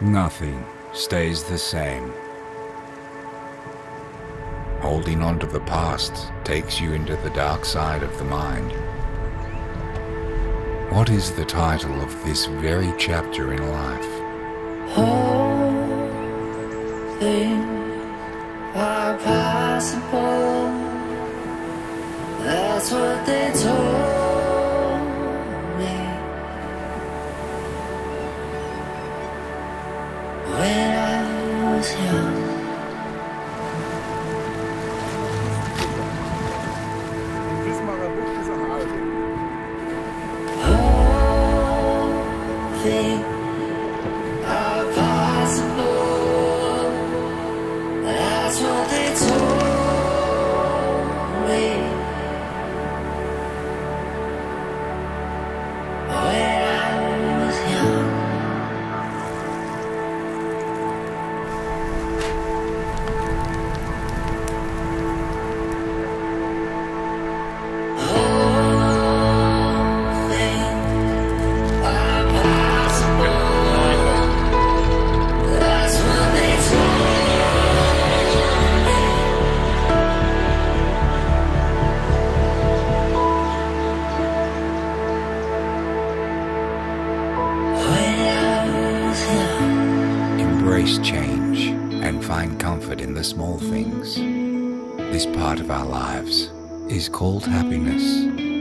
Nothing stays the same. Holding on to the past takes you into the dark side of the mind. What is the title of this very chapter in life? All things are possible. That's what they told me when I was young. All things are possible. That's what they told me when I was young. All things are possible. That's what they told me when I was young. Embrace change and find comfort in the small things. This part of our lives is called happiness.